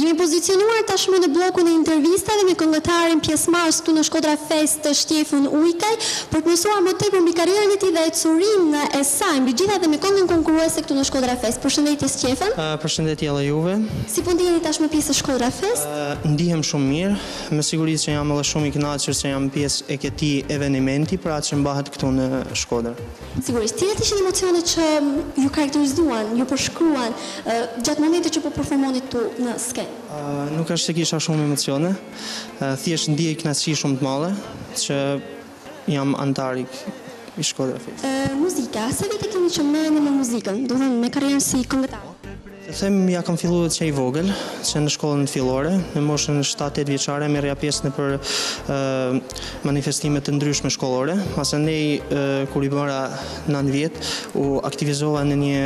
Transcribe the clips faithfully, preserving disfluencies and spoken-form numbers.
Jemi pozicionuar tashmë në bllokun e intervistave me këngëtarin pjesëmarrës këtu në Shkodra Fest Shtjefën Ujkaj, për të mësuar më tepër mbi karrierën e tij dhe ecurinë e saj, mbi gjitha dhe me këngën konkurruese këtu në Shkodra Fest. Përshëndetje Shtjefën. Uh, përshëndetje edhe juve. Si po ndiheni tashmë pjesë e Shkodra Fest? Uh, ndihem shumë mirë, me siguri që jam edhe shumë i kënaqur se jam pjesë e këtij eventi për atë që mbahet këtu në Shkodër. Sigurisht, cilat ishin emocionet që ju karakterizuan, ju përshkruan uh, gjatë momentit që po performonit tu në skenë? Uh, nuk është se kisha shumë emocione, uh, thjesht ndjej kënaqësi shumë të madhe që jam antar i Shkodra Fest. Uh, muzika, sa vite keni që merreni me muzikën, do të thënë me karrierën si këngëtar? Të them, ja kam filluar që i vogël, që në shkollën fillore, në moshën shtatë tetë vjeçare, merrja pjesë në për uh, manifestime të ndryshme shkollore. Pasandej, uh, kur i bëra nëntë vjet, u aktivizova në një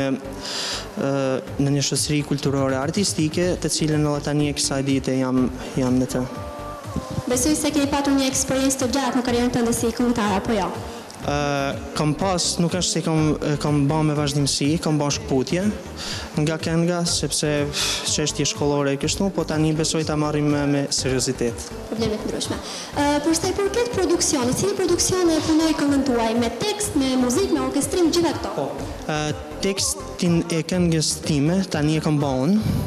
uh, në një shoqëri kulturore artistike, të cilën edhe tani e kësaj dite jam jam në të. Besoj se keni patur një eksperiencë të gjatë në karrierën tënde si këngëtar apo jo? Uh, kam pas, nuk është se kam, kam ba me vazhdimësi, kam ba shkputje nga kënga, sepse çështje shkollore e kështu, po tani besoj ta marrim me, me seriozitet. Probleme të ndryshme. Uh, për sa i përket produksionit, cili produksione punoi këngën tuaj, me tekst, me muzikë, me orkestrim, gjitha këto? Po. Uh, tekstin e këngës time tani e kam ba unë.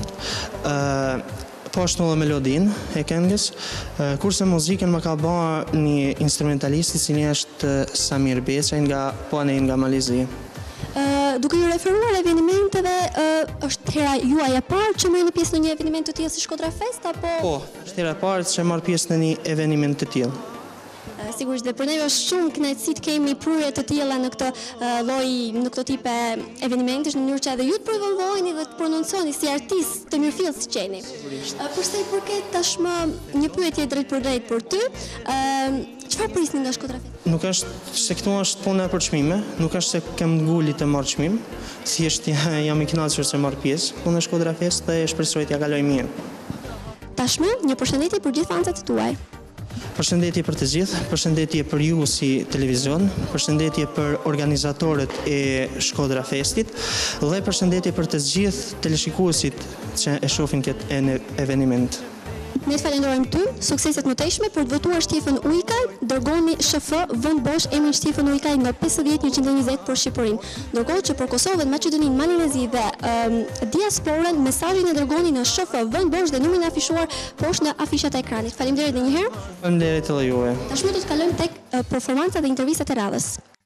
Uh, Po është edhe melodin e këngës, kurse muzikën më ka ba një instrumentalist i cili është Samir Beçaj nga Puane nga Malizi. Uh, duke ju referuar evenimenteve, uh, është hera juaj e parë që merrni pjesë në një eveniment të tillë si Shkodra Fest apo? Po, është hera e parë që marr pjesë në një eveniment të tillë. Uh, sigurisht dhe për neve është shumë kënaqësi të kemi prurje të tilla në këtë uh, lloj, në këtë tip e evenimentesh, në mënyrë që edhe ju të provoheni dhe të prononconi si artist të mirëfillës që jeni. Uh, për sa i përket tashmë një pyetje drejt për drejt për ty, uh, çfarë prisni nga Shkodra Fest? Nuk është se këtu është puna për çmime, nuk është se kem nguli të marr çmim, thjesht jam i kënaqur se marr pjesë punë në Shkodra Fest dhe shpresoj t'ja kaloj mirë. Tashmë një përshëndetje për gjithë fanat tuaj. Përshëndetje për të gjithë, përshëndetje për ju si televizion, përshëndetje për organizatorët e Shkodra Festit dhe përshëndetje për të gjithë teleshikuesit që e shohin këtë eveniment. Ne të falenderojmë ty, sukseset më tejshme për të votuar Shtjefën Ujkaj, dërgoni Sh F vend bosh emrin Shtjefën Ujkaj nga pesëdhjetë njëqind e njëzet për Shqipërinë. Ndërkohë që për Kosovën, Maqedoninë, Malinezi dhe um, diasporën, mesazhin e dërgoni në Sh F vend bosh dhe numrin e afishuar poshtë në afishat e ekranit. Faleminderit edhe një herë. Faleminderit edhe juve. Tashmë do të kalojmë tek uh, performanca dhe intervistat e radhës.